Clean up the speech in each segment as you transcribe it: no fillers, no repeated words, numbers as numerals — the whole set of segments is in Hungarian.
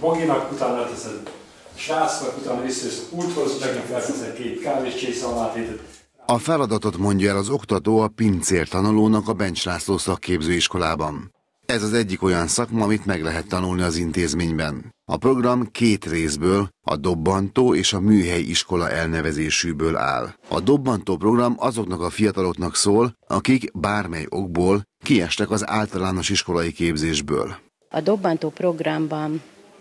Boginak, utána teszed srácnak, utána visszajössz a pulthoz, megint felteszed 2 kávéscsészalmátétet. A feladatot mondja el az oktató a pincér tanulónak a Bencs László szakképzőiskolában. Ez az egyik olyan szakma, amit meg lehet tanulni az intézményben. A program 2 részből, a dobbantó és a műhely iskola elnevezésűből áll. A dobbantó program azoknak a fiataloknak szól, akik bármely okból kiestek az általános iskolai képzésből. A dobbantó programban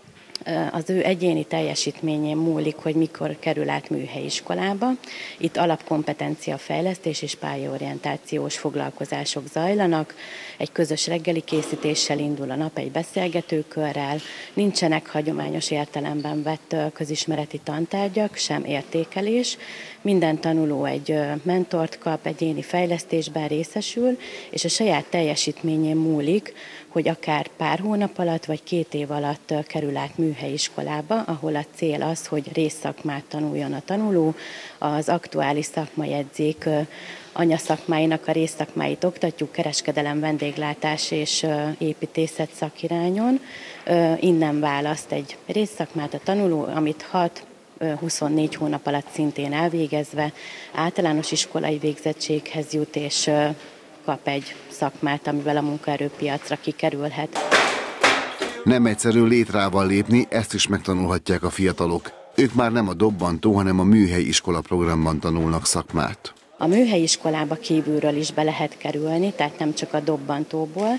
az ő egyéni teljesítményén múlik, hogy mikor kerül át műhelyiskolába. Itt alapkompetencia fejlesztés és pályaorientációs foglalkozások zajlanak. Egy közös reggeli készítéssel indul a nap, egy beszélgetőkörrel. Nincsenek hagyományos értelemben vett közismereti tantárgyak, sem értékelés. Minden tanuló egy mentort kap, egyéni fejlesztésben részesül, és a saját teljesítményén múlik, hogy akár pár hónap alatt vagy 2 év alatt kerül át műhelyiskolába, ahol a cél az, hogy részszakmát tanuljon a tanuló, az aktuális szakmajegyzék anyaszakmáinak a részszakmáit oktatjuk, kereskedelem, vendéglátás és építészet szakirányon. Innen választ egy részszakmát a tanuló, amit 6-24 hónap alatt szintén elvégezve általános iskolai végzettséghez jut, és kap egy szakmát, amivel a munkaerőpiacra kikerülhet. Nem egyszerű létrával lépni, ezt is megtanulhatják a fiatalok. Ők már nem a dobbantó, hanem a műhely iskola programban tanulnak szakmát. A műhelyiskolába kívülről is be lehet kerülni, tehát nem csak a dobbantóból.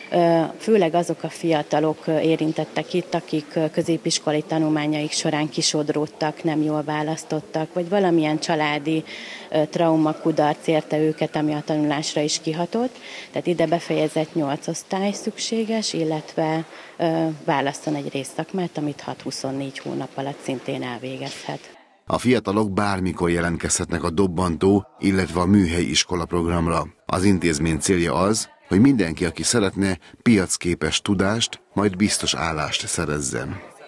Főleg azok a fiatalok érintettek itt, akik középiskolai tanulmányaik során kisodródtak, nem jól választottak, vagy valamilyen családi trauma, kudarc érte őket, ami a tanulásra is kihatott. Tehát ide befejezett 8 osztály szükséges, illetve válaszol egy részszakmát, amit 6-24 hónap alatt szintén elvégezhet. A fiatalok bármikor jelentkezhetnek a dobbantó, illetve a műhely iskola programra. Az intézmény célja az, hogy mindenki, aki szeretne, piacképes tudást, majd biztos állást szerezzen.